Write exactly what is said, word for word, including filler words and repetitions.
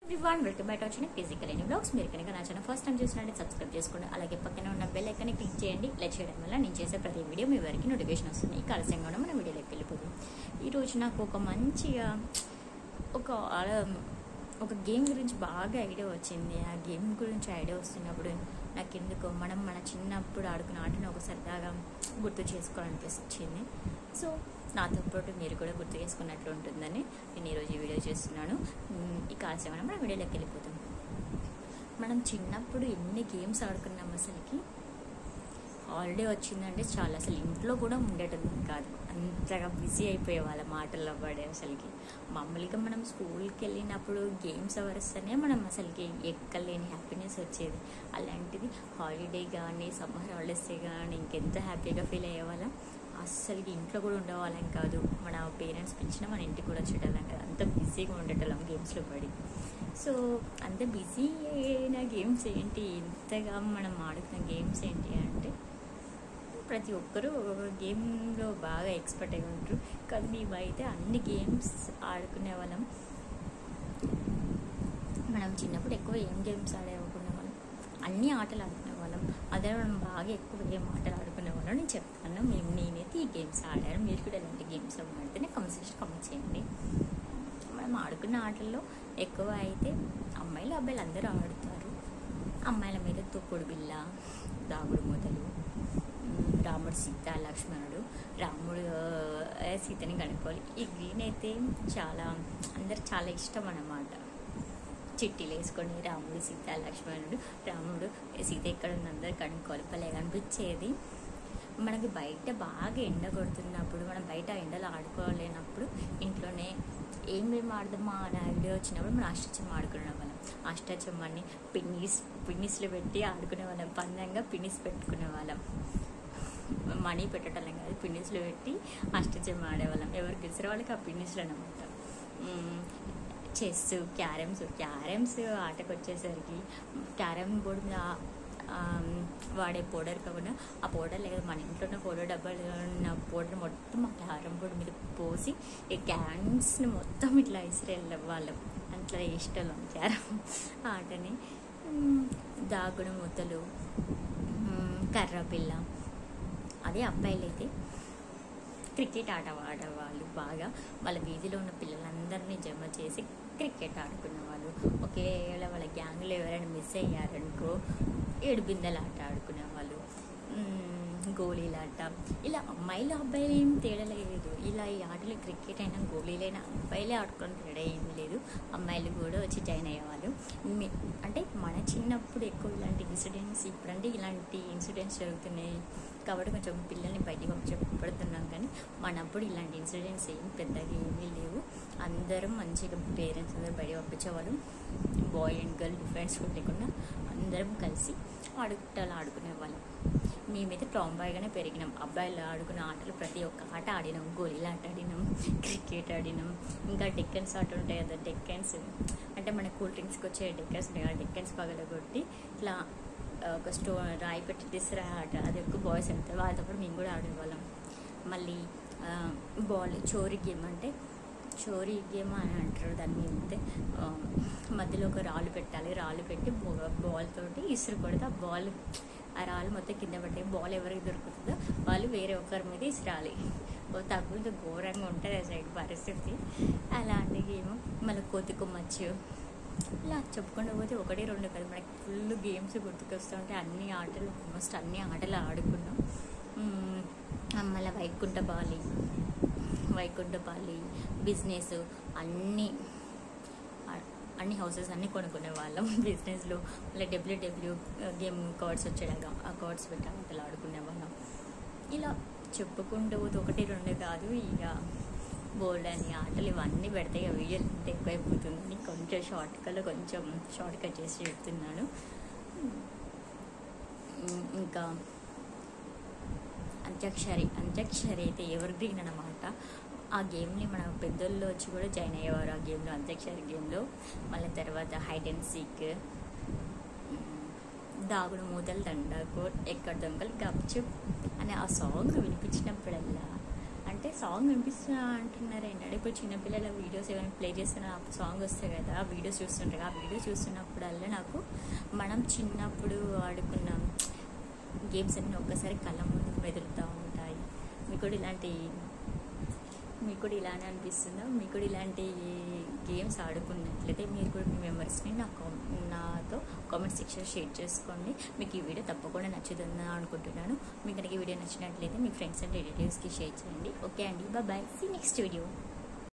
everyone, welcome back to our channel Physical Any Vlogs. మీరు కనుక నా ఛానల్ ఫస్ట్ టైం చూసినట్లయితే సబ్స్క్రైబ్ చేసుకోండి. అలాగే పక్కన ఉన్న బెల్ ఐకాన్ని క్లిక్ చేయండి. ఇలా చేయడం వల్ల నేను చేసే ప్రతి వీడియో మీ వరకు నోటిఫికేషన్ వస్తుంది. ఈ ఆలస్యంగా ఉన్న మన వీడియోలోకి వెళ్ళిపోతుంది. ఈరోజు నాకు ఒక మంచిగా ఒక ఒక గేమ్ గురించి బాగా ఐడియా వచ్చింది. ఆ గేమ్ గురించి ఐడియా వస్తున్నప్పుడు నాకు ఎందుకో మనం మన చిన్నప్పుడు ఆడుకున్న ఆటను ఒక సరదాగా గుర్తు చేసుకోవాలనిపించింది. సో నాతో పాటు మీరు కూడా గుర్తు చేసుకున్నట్లు ఉంటుందని నేను ఈరోజు ఈ వీడియో చేస్తున్నాను. ఈ కాల్సేమైనా మనం వీడియోలోకి వెళ్ళిపోతాం. మనం చిన్నప్పుడు ఎన్ని గేమ్స్ ఆడుకున్నాం, అసలుకి హాలిడే వచ్చిందంటే చాలా అసలు ఇంట్లో కూడా ఉండేటది కాదు, అంతగా బిజీ అయిపోయే వాళ్ళ మాటల్లో పడే. అసలుకి మామూలుగా మనం స్కూల్కి వెళ్ళినప్పుడు గేమ్స్ అవర్స్తేనే మనం అసలుకి ఎక్కలేని హ్యాపీనెస్ వచ్చేది. అలాంటిది హాలిడే కానీ సమ్మర్ హాలిడేస్ కానీ ఇంకెంత హ్యాపీగా ఫీల్ అయ్యేవాళ్ళం. అస్సలకి ఇంట్లో కూడా ఉండేవాళ్ళం కాదు. మన పేరెంట్స్ పిలిచినా మన ఇంటికి కూడా వచ్చేటోళ్ళం కాదు, అంత బిజీగా ఉండేటోళ్ళం గేమ్స్లో పడి. సో అంత బిజీ అయిన గేమ్స్ ఏంటి, ఇంతగా మనం ఆడుతున్న గేమ్స్ ఏంటి అంటే ప్రతి ఒక్కరూ గేమ్లో బాగా ఎక్స్పర్ట్ అయి ఉంటారు. కానీ మేమైతే అన్ని గేమ్స్ ఆడుకునే వాళ్ళం. మనం చిన్నప్పుడు ఎక్కువ ఏం గేమ్స్ ఆడేవాళ్ళం, అన్ని ఆటలు ఆడుకునే వాళ్ళం. అదే మనం బాగా ఎక్కువ ఏం ఆటలు ఆడుకునే వాళ్ళం నేను చెప్తాను. మేము నేనైతే ఈ గేమ్స్ ఆడాను, మీరు కూడా ఎలాంటి గేమ్స్ ఆడితేనే కమెంట్ కమెంట్ చేయండి. మనం ఆడుకున్న ఆటల్లో ఎక్కువ అయితే అమ్మాయిలు అబ్బాయిలు అందరూ ఆడుతారు. అమ్మాయిల మీద తొక్కుడు బిళ్ళ, దాగుడు మూతలు, రాముడు సీత లక్ష్మణుడు, రాముడు సీతని కనుక్కోవాలి. ఈ గ్రీన్ అయితే చాలా అందరు చాలా ఇష్టం అన్నమాట. చిట్టీలు వేసుకొని రాముడు సీత లక్ష్మణుడు, రాముడు సీత ఎక్కడ ఉంది అందరు కనుక్కోవాలి. భలే అనిపించేది. మనకి బయట బాగా ఎండ కొడుతున్నప్పుడు, మనం బయట ఎండలో ఆడుకోలేనప్పుడు ఇంట్లోనే ఏం మేము ఆడదామా అనే ఐడియా వచ్చినప్పుడు మనం అష్టాచెమ్మ ఆడుకునే వాళ్ళం. అష్టాచెమ్మని పిన్నిస్ పిన్నిస్లు పెట్టి ఆడుకునే వాళ్ళం. పందంగా పిన్నిస్ పెట్టుకునే వాళ్ళం. మనీ పెట్టడం కాదు, పిన్నిస్లు పెట్టి అష్టాచెమ్మ ఆడేవాళ్ళం. ఎవరు గెలిచిన వాళ్ళకి ఆ పిన్నిస్లు అనమాట. చెస్, క్యారమ్స్ క్యారమ్స్ ఆటకు వచ్చేసరికి క్యారమ్ బోర్డు మీద వాడే పౌడర్ కాకుండా ఆ పౌడర్ లేదా మన ఇంట్లో ఉన్న పౌడర్ డబ్బాలు ఉన్న పౌడర్ మొత్తం ఆ క్యారమ్ బోర్డు మీద పోసి ఈ క్యాన్స్ మొత్తం ఇట్లా ఇసిరే వాళ్ళం. అట్లా ఇష్టం క్యారమ్ ఆటని. దాగుడు మూతలు, కర్రపిల్ల. అదే అబ్బాయిలు అయితే క్రికెట్ ఆట ఆడేవాళ్ళు బాగా. వాళ్ళ వీధిలో ఉన్న పిల్లలందరినీ జమ చేసి క్రికెట్ ఆడుకునేవాళ్ళు. ఒకవేళ వాళ్ళ గ్యాంగ్లో ఎవరైనా మిస్ అయ్యారనుకో ఏడు బిందెల ఆట ఆడుకునేవాళ్ళు, గోళీలాట. ఇలా అమ్మాయిలు అబ్బాయిలు ఏం తేడా లేదు. ఇలా ఈ ఆటలు క్రికెట్ అయినా గోళీలైనా అబ్బాయిలే ఆడుకొని తేడా ఏమీ లేదు. అమ్మాయిలు కూడా వచ్చి జాయిన్ అయ్యేవాళ్ళు. అంటే మన చిన్నప్పుడు ఎక్కువ ఇలాంటి ఇన్సిడెంట్స్, ఇప్పుడంటే ఇలాంటి ఇన్సిడెంట్స్ జరుగుతున్నాయి కాబట్టి కొంచెం పిల్లల్ని బయటికి పంపించబడుతున్నాం. కానీ మనప్పుడు ఇలాంటి ఇన్సిడెంట్స్ ఏం పెద్దగా ఏమీ లేవు. అందరం మంచిగా పేరెంట్స్ అందరూ బయట పంపించేవాళ్ళు. బాయ్ అండ్ గర్ల్ డిఫరెన్స్ లేకుండా అందరం కలిసి ఆడుకుంటాలు ఆడుకునేవాళ్ళం. మేమైతే టాంబాయ్గానే పెరిగినాం. అబ్బాయిలు ఆడుకునే ఆటలు ప్రతి ఒక్క ఆట ఆడినాం. గోళీలు ఆట ఆడినాం, క్రికెట్ ఆడినాం. ఇంకా డెక్కన్స్ ఆట ఉంటాయి కదా, డెక్కన్స్ అంటే మన కూల్ డ్రింక్స్కి వచ్చే డెక్కన్స్ ఉంటాయి కదా, డెక్కన్స్ పగలగొట్టి ఇట్లా ఒక స్టో రాయి పెట్టి తీసుకురా ఆట, అది ఎక్కువ బాయ్స్ ఆడతారు. వాళ్ళతో పాటు మేము కూడా ఆడేవాళ్ళం. మళ్ళీ బాల్ చోరీ గేమ్, అంటే చోరీ గేమ్ అని అంటారు దాన్ని. అయితే మధ్యలో ఒక రాళ్ళు పెట్టాలి, రాళ్ళు పెట్టి బాల్ తోటి ఇసురు కొడితే ఆ బాల్ ఆ రాళ్ళు మొత్తం కింద పట్టే బాల్ ఎవరికి దొరుకుతుందో వాళ్ళు వేరే ఒకరి మీద ఇసిరాలి. తగ్గులతో ఘోరంగా ఉంటుంది ఆ సైడ్ పరిస్థితి. అలాంటి గేమ్. మళ్ళీ కోతి కొమ్మచ్చు. ఇలా చెప్పుకుంటూ పోతే ఒకటి రెండు కదా, మనకి ఫుల్ గేమ్స్ గుర్తుకొస్తూ ఉంటాయి. అన్ని ఆటలు ఆల్మోస్ట్ అన్ని ఆటలు ఆడుకున్నాం. మళ్ళీ వైకుంఠపాలి వైకుంఠపాలి బిజినెస్ అన్నీ అన్ని హౌసెస్ అన్నీ కొనుక్కునే వాళ్ళం బిజినెస్లో. మళ్ళీ డబ్ల్యూడబ్ల్యూ గేమ్ కార్డ్స్ వచ్చేలాగా ఆ కార్డ్స్ పెట్టి ఆటలు ఆడుకునే వాళ్ళం. ఇలా చెప్పుకుంటూ పోతే ఒకటి రెండు కాదు, ఇక బోల్డ్ అని ఆటలు ఇవన్నీ పెడితే ఇక వీడియో ఎంత ఎక్కువైపోతుంది. కొంచెం షార్ట్కట్లో కొంచెం షార్ట్ కట్ చేసి చెప్తున్నాను. ఇంకా అంత్యాక్షరి అంత్యాక్షరి అయితే ఎవర్ గ్రీన్ అన్నమాట. ఆ గేమ్ని మన పెద్దోళ్ళు వచ్చి కూడా జాయిన్ అయ్యేవారు ఆ గేమ్లో, అంత్యాక్షరి గేమ్లో. మళ్ళీ తర్వాత హైడ్ అండ్ సీక్, దాగుడు మూతలు, దండాకు, ఎక్కడ దొంగలు గప్చుప్ అనే ఆ సాంగ్ వినిపించినప్పుడల్లా అంటే సాంగ్ వినిపిస్తున్నా అంటున్నారు ఏంటంటే ఇప్పుడు చిన్నపిల్లల వీడియోస్ ఏమైనా ప్లే చేస్తున్నా సాంగ్ వస్తాయి కదా, ఆ వీడియోస్ చూస్తుంటారు. ఆ వీడియో చూస్తున్నప్పుడల్లా నాకు మనం చిన్నప్పుడు ఆడుకున్న గేమ్స్ అన్నీ ఒక్కసారి కళ్ళ ముందు మెదులుతూ ఉంటాయి. మీకు కూడా ఇలాంటి మీకు కూడా ఇలానే అనిపిస్తుందా? మీకు కూడా ఇలాంటి గేమ్స్ ఆడుకున్నట్లయితే మీరు కూడా మీ మెంబర్స్ని నా నాతో కామెంట్ సెక్షన్ షేర్ చేసుకోండి. మీకు ఈ వీడియో తప్పకుండా నచ్చుతుందని అనుకుంటున్నాను. మీకు కనుక ఈ వీడియో నచ్చినట్లయితే మీ ఫ్రెండ్స్ అండ్ రిలేటివ్స్కి షేర్ చేయండి. ఓకే అండి, bye bye, see next video.